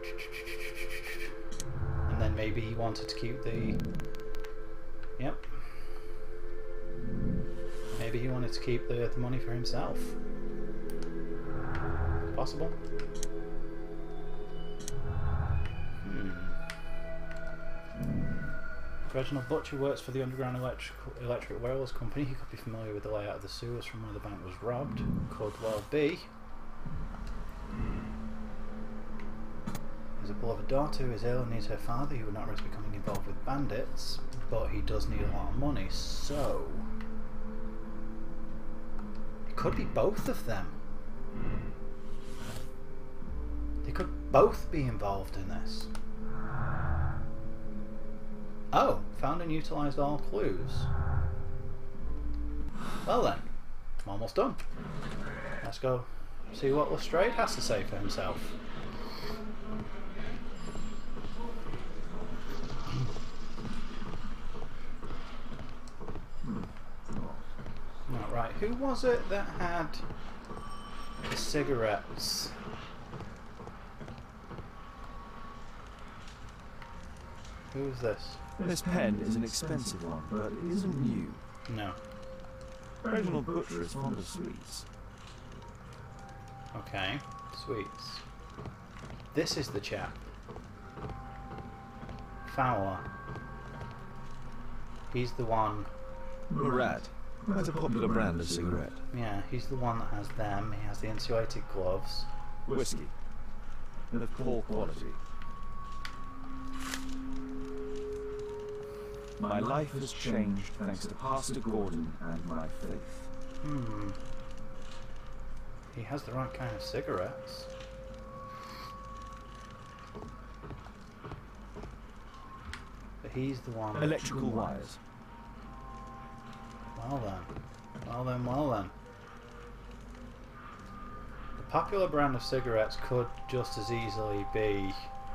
And then maybe he wanted to keep the... Yep. Maybe he wanted to keep the money for himself. Possible. Reginald Butcher works for the Underground Electric Wireless Company. He could be familiar with the layout of the sewers from where the bank was robbed. Could well be. His beloved daughter who is ill and needs her father. He would not risk becoming involved with bandits, but he does need a lot of money, so... It could be both of them. They could both be involved in this. Oh, found and utilised all clues. Well then, I'm almost done. Let's go see what Lestrade has to say for himself. Right, who was it that had the cigarettes? Who is this? This pen is an expensive one, but it isn't new. No. Reginald Butcher is fond of sweets. Okay, sweets. This is the chap. Fowler. He's the one... Murad. That's a popular brand of cigarette. Yeah, he's the one that has them. He has the insulated gloves. Whiskey. And of poor quality. My life has changed thanks to Pastor Gordon and my faith. He has the right kind of cigarettes. But he's the one... Electrical wires. Well then. Well then, well then. The popular brand of cigarettes could just as easily be...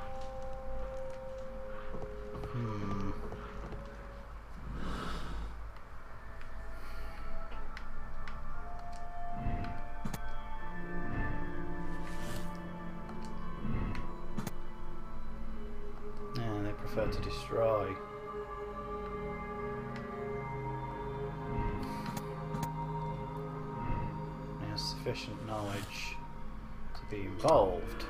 Yeah, they prefer to destroy. He has sufficient knowledge to be involved.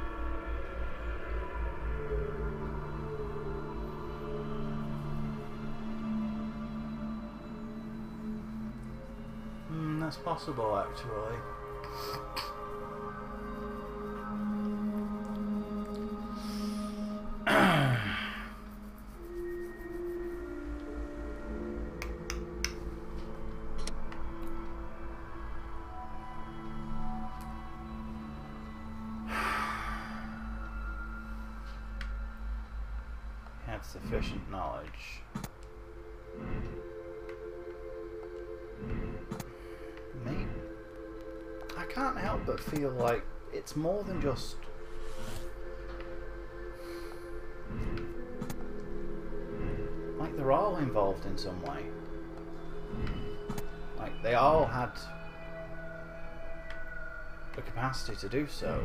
That's possible, actually. Had sufficient knowledge. Maybe. I can't help but feel like it's more than just... Like they're all involved in some way. Like they all had the capacity to do so.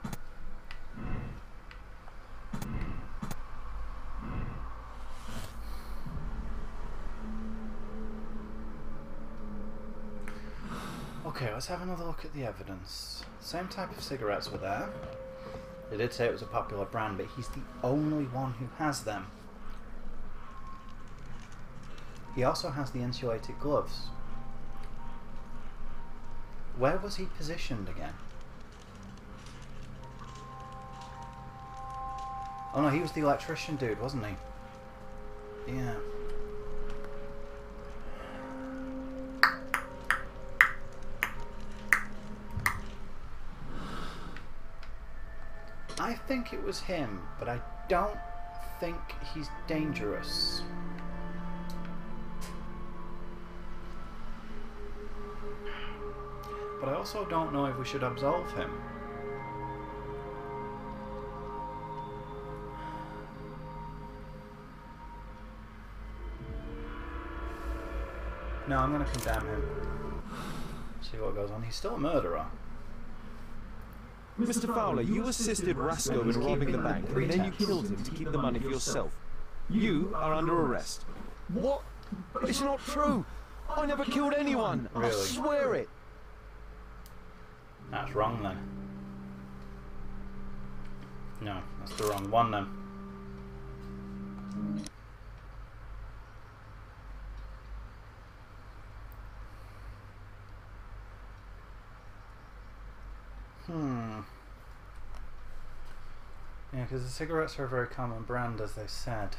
Okay, let's have another look at the evidence. Same type of cigarettes were there. They did say it was a popular brand, but he's the only one who has them. He also has the insulated gloves. Where was he positioned again? Oh no, he was the electrician dude, wasn't he? Yeah. I think it was him, but I don't think he's dangerous. But I also don't know if we should absolve him. No, I'm going to condemn him. See what goes on. He's still a murderer. Mr. Fowler, you assisted Rasco in robbing the bank, and then you killed him to keep the money for yourself. You are under arrest. What? It's not true. I never killed anyone. Really? I swear it. That's wrong then. No, that's the wrong one then. Yeah, because the cigarettes are a very common brand, as they said.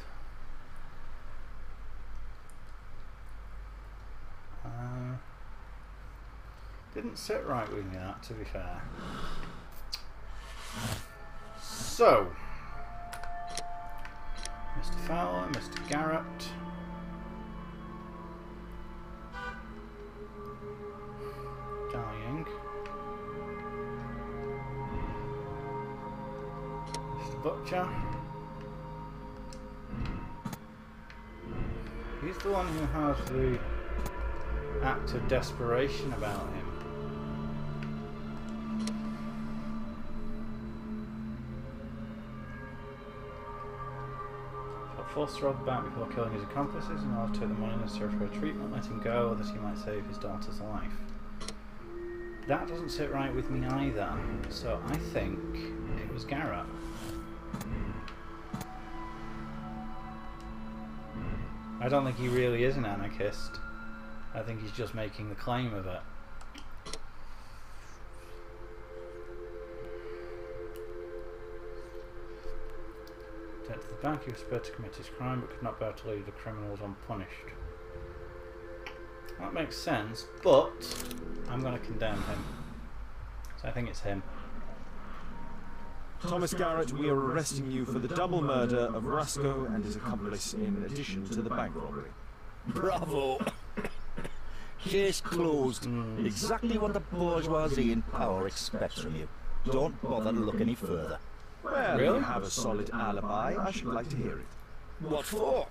Didn't sit right with me, that, to be fair. So, Mr. Fowler, Mr. Garrett. Dying. Mr. Butcher. He's the one who has the act of desperation about him. Forced to rob the bank before killing his accomplices in order to take the money necessary for a treatment, let him go, or that he might save his daughter's life. That doesn't sit right with me either, so I think it was Garrett. I don't think he really is an anarchist. I think he's just making the claim of it. To the bank, he was prepared to commit his crime but could not bear to leave the criminals unpunished. That makes sense, but I'm going to condemn him. So I think it's him. Thomas Garrett, we are arresting you for the double murder of Rasco and his accomplice in addition to the bank robbery. Bravo! Case closed. Exactly what the bourgeoisie in power expects from you. Don't bother to look any further. Well, Really? you have a solid alibi. I should like to hear it. What for?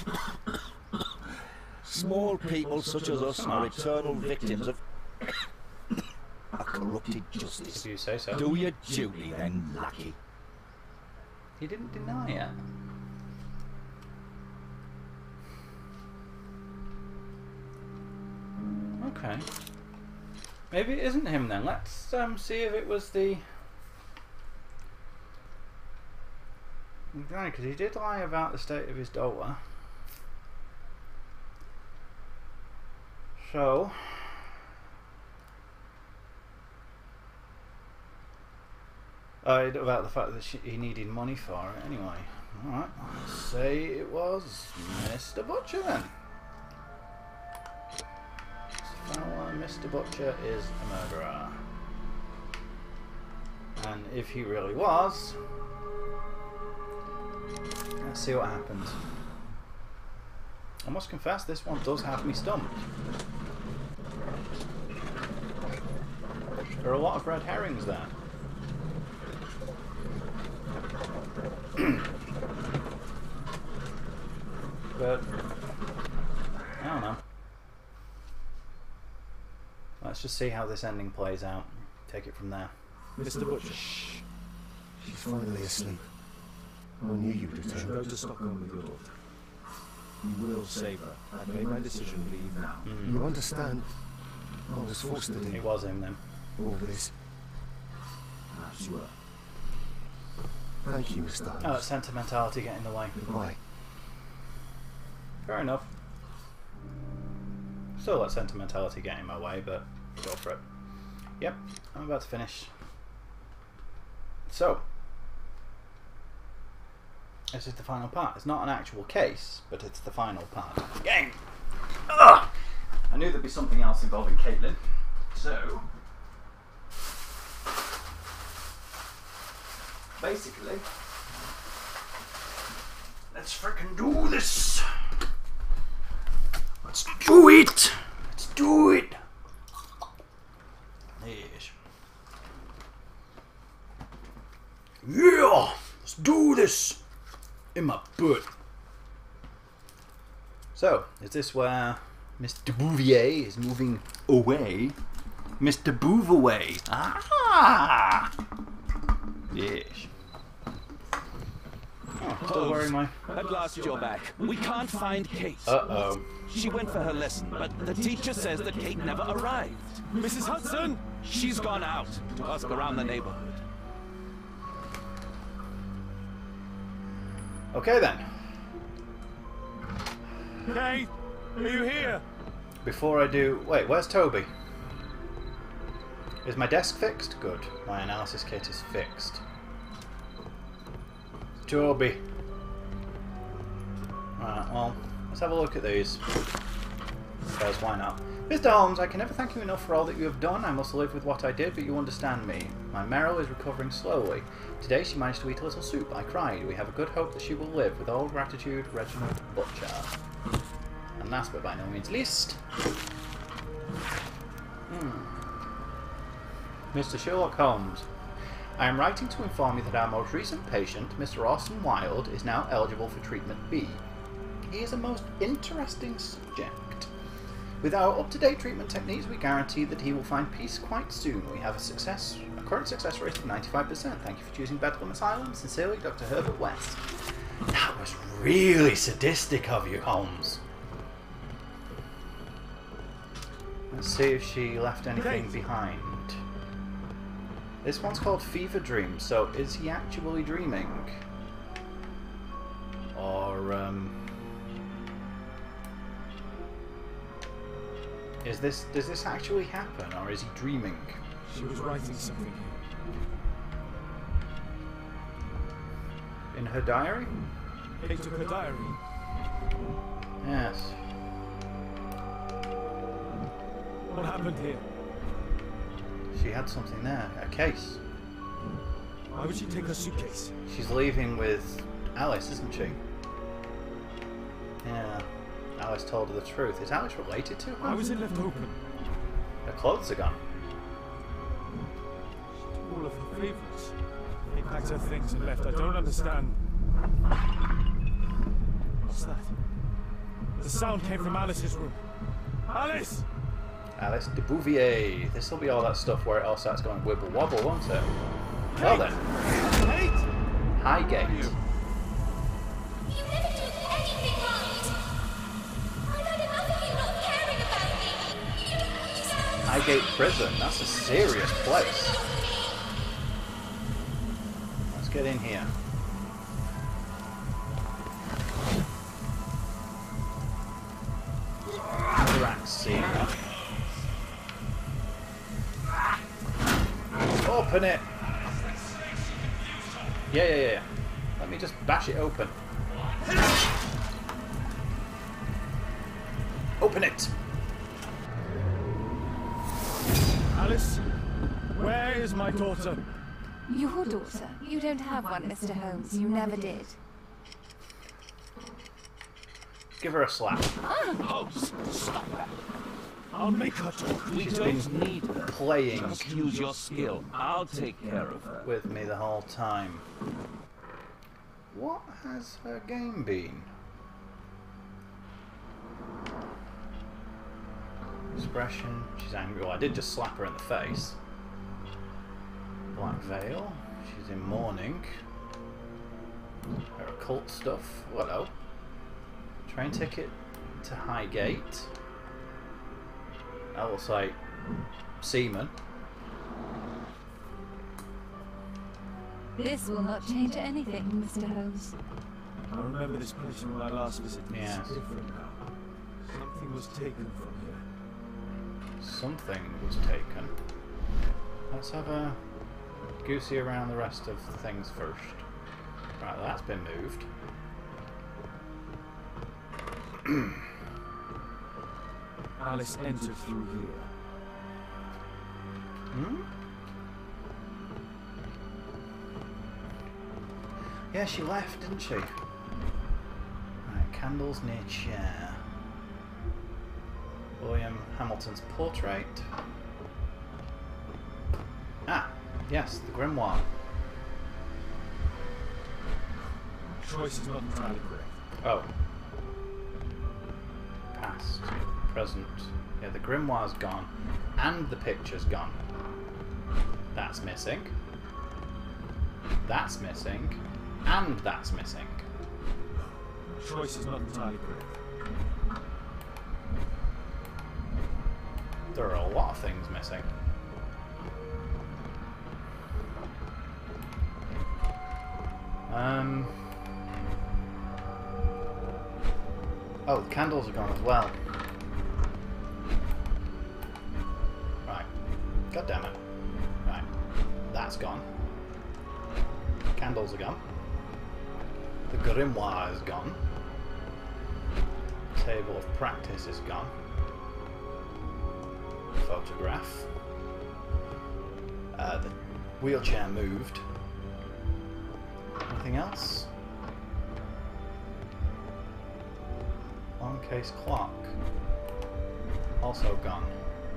Small people such as us are eternal victims of a corrupted justice. If you say so. Do your duty then, lackey. He didn't deny it. Okay. Maybe it isn't him then. Let's see if it was the... Right, because he did lie about the state of his daughter. So... about the fact that he needed money for it anyway. Alright, let's say it was Mr. Butcher then. Mr. Butcher is a murderer. And if he really was, let's see what happens. I must confess, this one does have me stumped. There are a lot of red herrings there. But I don't know. Let's just see how this ending plays out. Take it from there. Mr. Butcher. She's finally asleep. I knew you'd You should return. go to Stockholm with your daughter. You will save her. I've made my decision. Leave now. You understand? I was forced to It do was him then. all this. Perhaps you are. Thank you, Mr. Oh, Holmes. sentimentality get in the way. Goodbye. Fair enough. Still let sentimentality get in my way, but go for it. Yep, I'm about to finish. So, this is the final part. It's not an actual case, but it's the final part of the game. Ugh! I knew there'd be something else involving Caitlin, so basically, let's frickin' do this! Let's do it! Let's do it! Yes. Yeah! Let's do this! In my butt. So, is this where Mr. Bouvier is moving away? Mr. Bouvier. Ah! Yes. Oh, still wearing my... At last you're back. We can't find Kate. Uh-oh. She went for her lesson, but the teacher says that Kate never arrived. Mrs. Hudson? She's gone out to ask around the neighborhood. Okay then. Kate, are you here? Before I do... Wait, where's Toby? Is my desk fixed? Good. My analysis kit is fixed. Toby. Right, well, let's have a look at these. Because why not? Mr. Holmes, I can never thank you enough for all that you have done. I must live with what I did, but you understand me. My Meryl is recovering slowly. Today she managed to eat a little soup. I cried. We have a good hope that she will live. With all gratitude, Reginald Butcher. And last but by no means least... Mr. Sherlock Holmes. I am writing to inform you that our most recent patient, Mr. Orson Wilde, is now eligible for treatment B. He is a most interesting subject. With our up-to-date treatment techniques, we guarantee that he will find peace quite soon. We have a current success rate of 95%. Thank you for choosing Bedlam Asylum. Sincerely, Dr. Herbert West. That was really sadistic of you, Holmes. Let's see if she left anything behind. This one's called Fever Dream, so is he actually dreaming? Or, does this actually happen, or is he dreaming? She was writing something In her diary? here. Kate took her diary. Yes. What happened here? She had something there, a case. Why would she take her suitcase? She's leaving with Alice, isn't she? Yeah. Alice told her the truth. Is Alice related to her? Why was it left open? Her clothes are gone. All of her favorites. They packed her things and left. I don't understand. What's that? The sound came from Alice's room. Alice! Alice de Bouvier. This will be all that stuff where it all starts going wibble wobble, won't it? Well then. Kate! Highgate. You never did anything right. I've had enough of you not caring about me. You don't understand. Highgate Prison. That's a serious place. Let's get in here. Rat scene. Open it! Yeah. Let me just bash it open. Open it! Alice, where is my daughter? Your daughter? You don't have one, Mr. Holmes. You never did. Give her a slap. Oh, stop that. I'll make her talk. We don't need her. Playing Just use your skill. I'll take care of her. with me the whole time. What has her game been? Expression. She's angry. Well, I did just slap her in the face. Black Veil. She's in mourning. Her occult stuff. Hello. Train ticket to Highgate. That looks like semen. This will not change anything, Mr. Holmes. I remember this place from my last visit. Yes. It's different now. Something was taken from here. Something was taken. Let's have a goosey around the rest of the things first. Right, that's been moved. Alice entered through here. Hmm? Yeah, she left, didn't she? Right, candles near chair. William Hamilton's portrait. Ah, yes, the grimoire. Choice is not entirely correct. Oh. Past, present. Yeah, the grimoire's gone. And the picture's gone. That's missing. That's missing. And that's missing. Choice is not entirely correct. There are a lot of things missing. Oh, the candles are gone as well. Right. God damn it. Right. That's gone. Candles are gone. The grimoire is gone. Table of practice is gone. Photograph. The wheelchair moved. Anything else? On case clock. Also gone.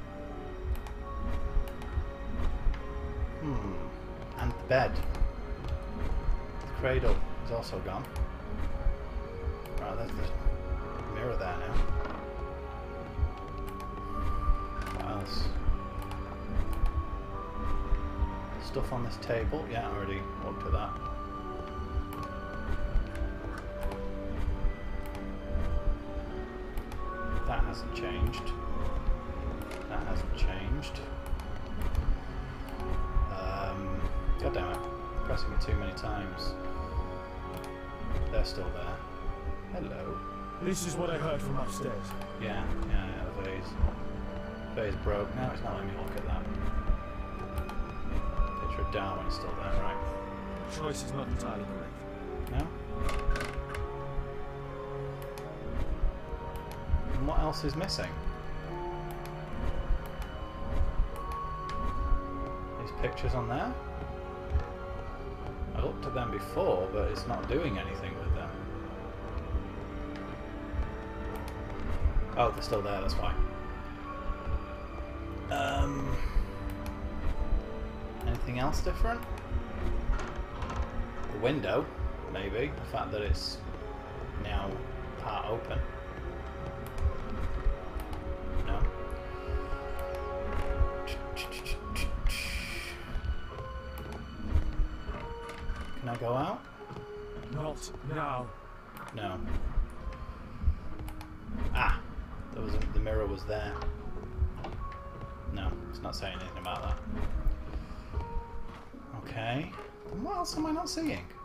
And the bed. The cradle is also gone. Right, there's the mirror there now. What else? Stuff on this table. Yeah, I already looked at that. That hasn't changed. That hasn't changed. God damn it. Pressing it too many times. They're still there. Hello. This is what I heard from upstairs. Yeah, the vase. Vase broke. Now it's not letting me look at that. Picture of Darwin is still there, right? Choice is not entirely correct. No? And what else is missing? These pictures on there? I looked at them before, but it's not doing anything with them. Oh, they're still there, that's why. Anything else different? The window, maybe. The fact that it's now part open. No. Can I go out? Not now. No. Ah! The mirror was there. No, it's not saying anything about that. Okay. And what else am I not seeing?